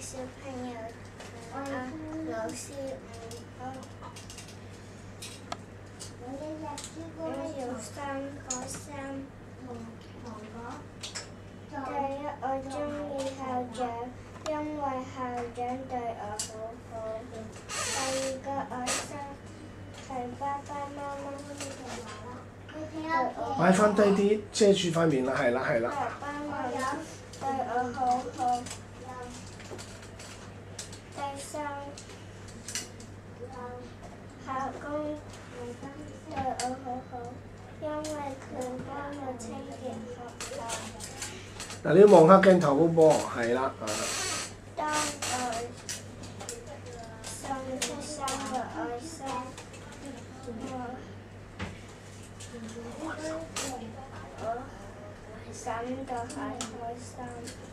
小朋友老師唔好。我要3個3。第一，我鍾意校長，因為校長對我好好。第二個愛心係爸爸媽媽對我。 擺翻低啲，遮住塊面啦，係啦係啦。 爸爸媽媽對我好好。第三，校工對我好好，因為佢幫我清潔學校。 嗱，你要望下鏡頭嗰噃，係啦， 當我送出3個愛心，我感到好開心。